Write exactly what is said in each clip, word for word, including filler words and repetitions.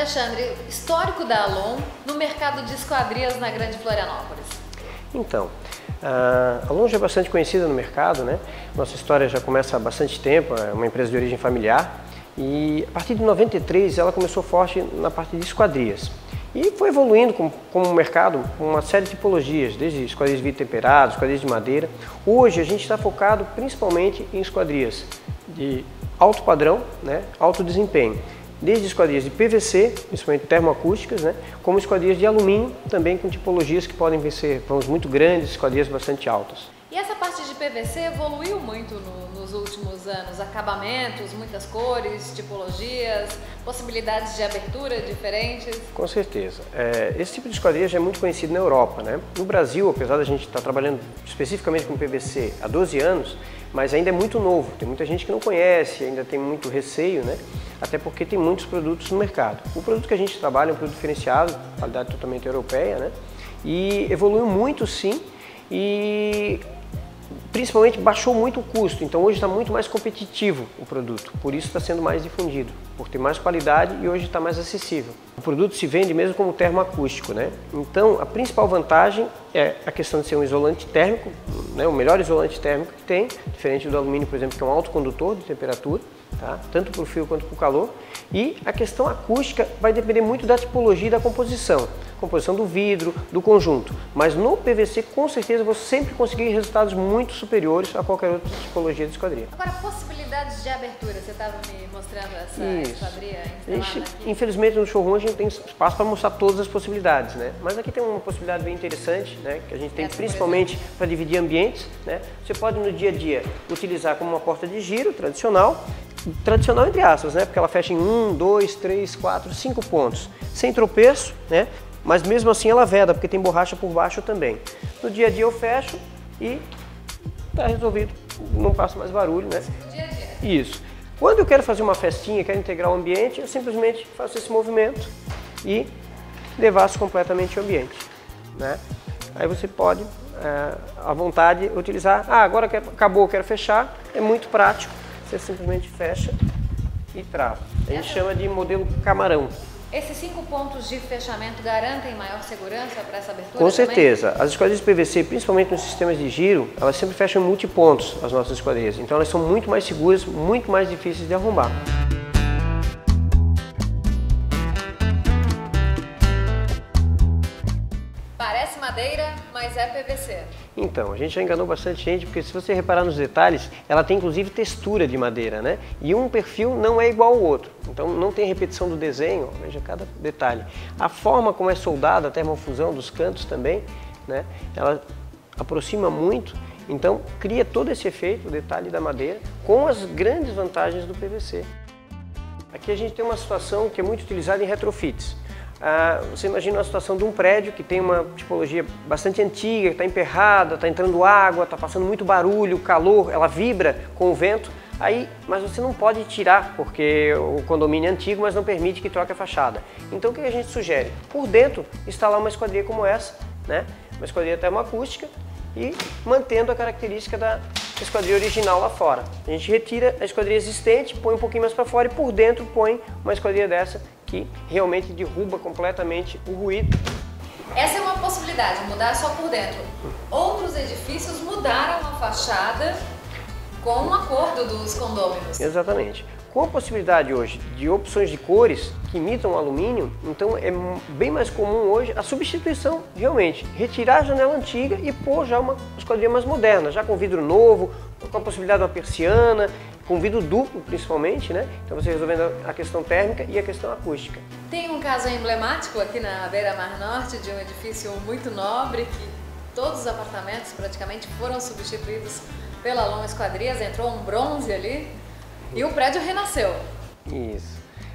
Alexandre, histórico da Alon no mercado de esquadrias na Grande Florianópolis. Então, a Alon já é bastante conhecida no mercado, né? Nossa história já começa há bastante tempo, é uma empresa de origem familiar e a partir de noventa e três ela começou forte na parte de esquadrias. E foi evoluindo como, como mercado com uma série de tipologias, desde esquadrias de vidro temperado, esquadrias de madeira. Hoje a gente está focado principalmente em esquadrias de alto padrão, né, alto desempenho. Desde esquadrias de P V C, principalmente termoacústicas, né, como esquadrias de alumínio, também com tipologias que podem ser vãos muito grandes, esquadrias bastante altas. E essa parte de P V C evoluiu muito no, nos últimos anos, acabamentos, muitas cores, tipologias, possibilidades de abertura diferentes? Com certeza. É, esse tipo de esquadria já é muito conhecido na Europa, né? No Brasil, apesar da gente estar trabalhando especificamente com P V C há doze anos, mas ainda é muito novo, tem muita gente que não conhece, ainda tem muito receio, né? Até porque tem muitos produtos no mercado. O produto que a gente trabalha é um produto diferenciado, qualidade totalmente europeia, né? E evoluiu muito sim, e principalmente baixou muito o custo, então hoje está muito mais competitivo o produto, por isso está sendo mais difundido, por ter mais qualidade e hoje está mais acessível. O produto se vende mesmo como termoacústico, né? Então a principal vantagem é a questão de ser um isolante térmico, né? O melhor isolante térmico que tem, diferente do alumínio, por exemplo, que é um autocondutor de temperatura, tá? Tanto para o frio quanto para o calor. E a questão acústica vai depender muito da tipologia e da composição. Composição do vidro, do conjunto. Mas no P V C, com certeza, você sempre conseguir resultados muito superiores a qualquer outra tipologia de esquadria. Agora, possibilidades de abertura. Você estava me mostrando essa Isso. esquadria A gente, aqui. infelizmente, no showroom a gente tem espaço para mostrar todas as possibilidades, né? Mas aqui tem uma possibilidade bem interessante, né? Que a gente tem Essa, principalmente para dividir ambientes, né? Você pode no dia a dia utilizar como uma porta de giro tradicional, tradicional entre aspas, né? Porque ela fecha em um, dois, três, quatro, cinco pontos, sem tropeço, né? Mas mesmo assim ela veda, porque tem borracha por baixo também. No dia a dia eu fecho e está resolvido, não passa mais barulho, né? Dia a dia. Isso. Quando eu quero fazer uma festinha, quero integrar o ambiente, eu simplesmente faço esse movimento e devasso completamente o ambiente, né? Aí você pode, é, à vontade, utilizar. Ah, agora que acabou, quero fechar. É muito prático. Você simplesmente fecha e trava. A gente chama de modelo camarão. Esses cinco pontos de fechamento garantem maior segurança para essa abertura? Com também? certeza. As esquadrias de P V C, principalmente nos sistemas de giro, elas sempre fecham em multipontos, as nossas esquadrias. Então elas são muito mais seguras, muito mais difíceis de arrombar. Parece madeira, mas é P V C. Então, a gente já enganou bastante gente, porque se você reparar nos detalhes, ela tem inclusive textura de madeira, né? E um perfil não é igual ao outro. Então não tem repetição do desenho, veja cada detalhe. A forma como é soldada, a termofusão dos cantos também, né? Ela aproxima muito, então cria todo esse efeito, o detalhe da madeira, com as grandes vantagens do P V C. Aqui a gente tem uma situação que é muito utilizada em retrofits. Ah, você imagina uma situação de um prédio que tem uma tipologia bastante antiga, está emperrada, está entrando água, está passando muito barulho, calor, ela vibra com o vento, aí, mas você não pode tirar porque o condomínio é antigo, mas não permite que troque a fachada. Então o que a gente sugere? Por dentro, instalar uma esquadria como essa, né? Uma esquadria termoacústica e mantendo a característica da esquadria original lá fora. A gente retira a esquadria existente, põe um pouquinho mais para fora e por dentro põe uma esquadria dessa que realmente derruba completamente o ruído. Essa é uma possibilidade, mudar só por dentro. Outros edifícios mudaram a fachada com um acordo dos condôminos. Exatamente. Com a possibilidade hoje de opções de cores que imitam o alumínio, então é bem mais comum hoje a substituição, realmente, retirar a janela antiga e pôr já uma esquadria mais moderna, já com vidro novo, com a possibilidade de uma persiana, com vidro duplo principalmente, né? Então você resolvendo a questão térmica e a questão acústica. Tem um caso emblemático aqui na Beira-Mar Norte de um edifício muito nobre que todos os apartamentos praticamente foram substituídos pela Alon Esquadrias, entrou um bronze ali e o prédio renasceu. Isso.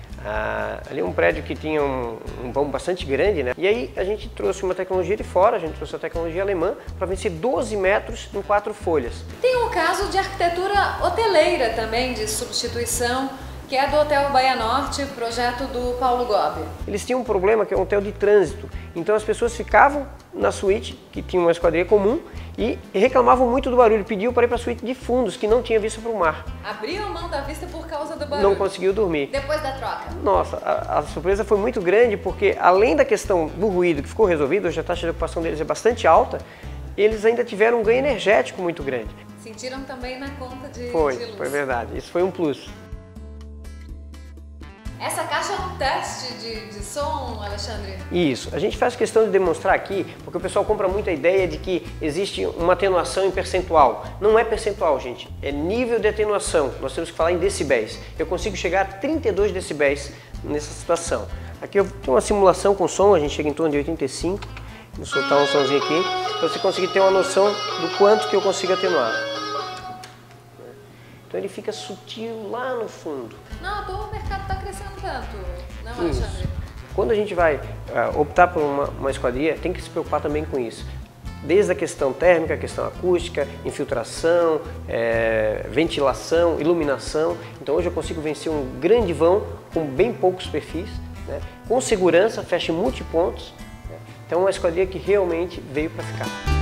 Ah, ali é um prédio que tinha um, um vão bastante grande, né? E aí a gente trouxe uma tecnologia de fora, a gente trouxe a tecnologia alemã para vencer doze metros em quatro folhas. Tem um caso de arquitetura hoteleira também, de substituição, que é do Hotel Baía Norte, projeto do Paulo Gobi. Eles tinham um problema que é um hotel de trânsito, então as pessoas ficavam na suíte, que tinha uma esquadria comum, e reclamavam muito do barulho, pediam para ir para a suíte de fundos, que não tinha vista para o mar. Abriam mão da vista por causa do barulho? Não conseguiu dormir. Depois da troca? Nossa, a, a surpresa foi muito grande, porque além da questão do ruído que ficou resolvido, hoje a taxa de ocupação deles é bastante alta, eles ainda tiveram um ganho energético muito grande. Sentiram também na conta de, foi, de luz. Foi verdade, isso foi um plus. Essa caixa é um teste de, de som, Alexandre? Isso. A gente faz questão de demonstrar aqui, porque o pessoal compra muito a ideia de que existe uma atenuação em percentual. Não é percentual, gente. É nível de atenuação. Nós temos que falar em decibéis. Eu consigo chegar a trinta e dois decibéis nessa situação. Aqui eu tenho uma simulação com som, a gente chega em torno de oitenta e cinco. Vou soltar um somzinho aqui, para você conseguir ter uma noção do quanto que eu consigo atenuar. Então ele fica sutil lá no fundo. Não, o mercado está crescendo tanto, não, Alexandre? Quando a gente vai uh, optar por uma, uma esquadria, tem que se preocupar também com isso. Desde a questão térmica, a questão acústica, infiltração, é, ventilação, iluminação. Então hoje eu consigo vencer um grande vão com bem poucos perfis, né? Com segurança, fecha em multipontos. Né? Então é uma esquadria que realmente veio para ficar.